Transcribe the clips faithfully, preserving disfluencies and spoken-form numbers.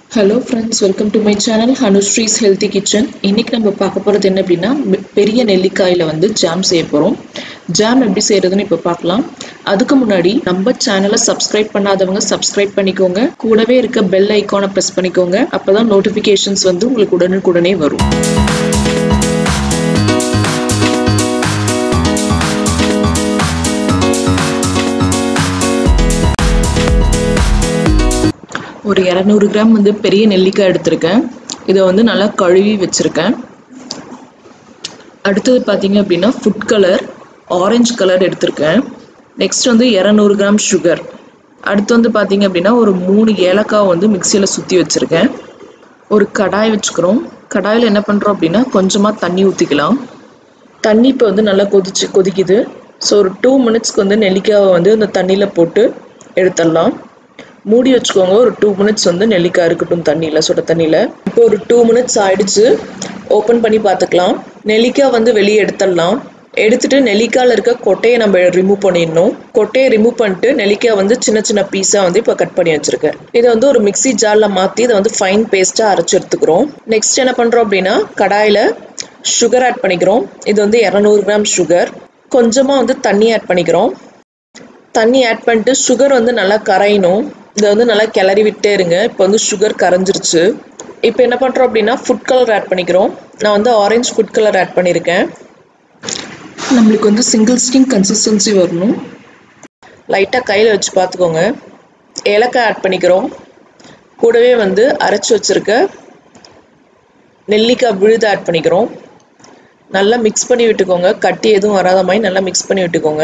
Hello friends, welcome to my channel Hanusree's Healthy Kitchen. இன்னைக்கு நம்ம பார்க்க போறது என்ன அப்படின்னா பெரிய நெல்லிக்காயில வந்து ஜாம் செய்ய போறோம். ஜாம் எப்படி செய்யறதுன்னு இப்ப பார்க்கலாம். அதுக்கு முன்னாடி நம்ம சேனலை சப்ஸ்கிரைப் பண்ணாதவங்க சப்ஸ்கிரைப் பண்ணிக்கோங்க. கூடவே இருக்க பெல் ஐகானை பிரஸ் பண்ணிக்கோங்க. அப்பதான் நோட்டிபிகேஷன்ஸ் வந்து உங்களுக்கு உடனுக்குடனே வரும். ஒரு இருநூறு கிராம் வந்து பெரிய நெல்லிக்காய் எடுத்திருக்கேன். இதை வந்து நல்லா கழுவி வச்சிருக்கேன். அடுத்தது பார்த்தீங்க அப்படின்னா ஃபுட் கலர் ஆரஞ்சு கலர் எடுத்திருக்கேன். நெக்ஸ்ட் வந்து இருநூறு கிராம் சுகர். அடுத்து வந்து பார்த்தீங்க அப்படின்னா ஒரு மூணு ஏலக்காய் வந்து மிக்சியில் சுற்றி வச்சுருக்கேன். ஒரு கடாய் வச்சுக்கிறோம். கடாயில் என்ன பண்ணுறோம் அப்படின்னா கொஞ்சமாக தண்ணி ஊற்றிக்கலாம். தண்ணி இப்போ வந்து நல்லா கொதிச்சு கொதிக்குது. ஸோ ஒரு டூ மினிட்ஸ்க்கு வந்து நெல்லிக்காவை வந்து அந்த தண்ணியில் போட்டு எடுத்துடலாம். மூடி வச்சுக்கோங்க. ஒரு டூ மினிட்ஸ் வந்து நெல்லிக்காய் இருக்கட்டும் தண்ணியில், சுட தண்ணியில். இப்போ ஒரு டூ மினிட்ஸ் ஆயிடுச்சு. ஓப்பன் பண்ணி பார்த்துக்கலாம். நெல்லிக்காய் வந்து வெளியே எடுத்துடலாம். எடுத்துட்டு நெல்லிக்காயில் இருக்க கொட்டையை நம்ம ரிமூவ் பண்ணிடணும். கொட்டையை ரிமூவ் பண்ணிட்டு நெல்லிக்காய் வந்து சின்ன சின்ன பீஸாக வந்து இப்போ கட் பண்ணி வச்சுருக்கேன். இதை வந்து ஒரு மிக்சி ஜாரில் மாற்றி இதை வந்து ஃபைன் பேஸ்ட்டாக அரைச்சி எடுத்துக்கிறோம். நெக்ஸ்ட் என்ன பண்ணுறோம் அப்படின்னா கடாயில் சுகர் ஆட் பண்ணிக்கிறோம். இது வந்து இரநூறு கிராம் சுகர். கொஞ்சமாக வந்து தண்ணி ஆட் பண்ணிக்கிறோம். தண்ணி ஆட் பண்ணிட்டு சுகர் வந்து நல்லா கரையணும். இதை வந்து நல்லா கிளறி விட்டே இருங்க. இப்போ வந்து சுகர் கரைஞ்சிருச்சு. இப்போ என்ன பண்ணுறோம் அப்படின்னா ஃபுட் கலர் ஆட் பண்ணிக்கிறோம். நான் வந்து ஆரஞ்சு ஃபுட் கலர் ஆட் பண்ணியிருக்கேன். நம்மளுக்கு வந்து சிங்கிள் ஸ்டிங் கன்சிஸ்டன்சி வரணும். லைட்டாக கையில் வச்சு பார்த்துக்கோங்க. ஏலக்காய் ஆட் பண்ணிக்கிறோம். கூடவே வந்து அரைச்சி வச்சுருக்க நெல்லிக்காய் விழுது ஆட் பண்ணிக்கிறோம். நல்லா மிக்ஸ் பண்ணி விட்டுக்கோங்க. கட்டி எதுவும் வராத மாதிரி நல்லா மிக்ஸ் பண்ணி விட்டுக்கோங்க.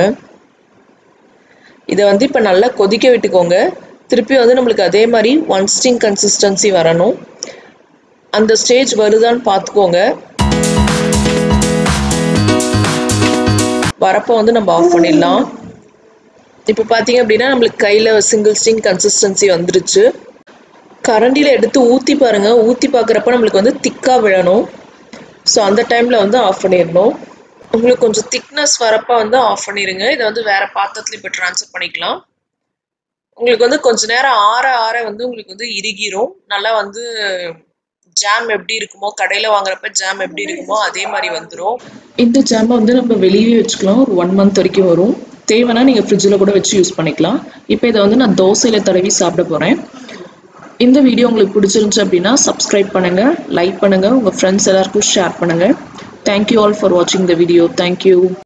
இதை வந்து இப்போ நல்லா கொதிக்க விட்டுக்கோங்க. திருப்பி வந்து நம்மளுக்கு அதே மாதிரி ஒன் ஸ்டிங் கன்சிஸ்டன்சி வரணும். அந்த ஸ்டேஜ் வருதான்னு பார்த்துக்கோங்க. வரப்போ வந்து நம்ம ஆஃப் பண்ணிடலாம். இப்போ பார்த்தீங்க அப்படின்னா நம்மளுக்கு கையில் சிங்கிள் ஸ்டிங் கன்சிஸ்டன்சி வந்துருச்சு. கரண்டியில் எடுத்து ஊற்றி பாருங்கள். ஊற்றி பார்க்குறப்ப நம்மளுக்கு வந்து திக்காக விழணும். ஸோ அந்த டைமில் வந்து ஆஃப் பண்ணிடணும். உங்களுக்கு கொஞ்சம் திக்னஸ் வரப்போ வந்து ஆஃப் பண்ணிடுங்க. இதை வந்து வேறு பாத்திரத்தில் இப்போ ட்ரான்ஸ்ஃபர் பண்ணிக்கலாம். உங்களுக்கு வந்து கொஞ்ச நேரம் ஆற ஆற வந்து உங்களுக்கு வந்து இறுகிரும். நல்லா வந்து ஜாம் எப்படி இருக்குமோ, கடையில் வாங்குறப்ப ஜாம் எப்படி இருக்குமோ அதே மாதிரி வந்துடும். இந்த ஜாமை வந்து நம்ம வெளியே வச்சுக்கலாம். ஒரு ஒன் மந்த் வரைக்கும் வரும். தேவைன்னா நீங்கள் ஃப்ரிட்ஜில் கூட வச்சு யூஸ் பண்ணிக்கலாம். இப்போ இதை வந்து நான் தோசையில் தடவி சாப்பிட போகிறேன். இந்த வீடியோ உங்களுக்கு பிடிச்சிருந்துச்சு அப்படின்னா சப்ஸ்கிரைப் பண்ணுங்கள், லைக் பண்ணுங்கள், உங்கள் ஃப்ரெண்ட்ஸ் எல்லாருக்கும் ஷேர் பண்ணுங்கள். தேங்க்யூ ஆல் ஃபார் வாட்சிங் த வீடியோ. தேங்க்யூ.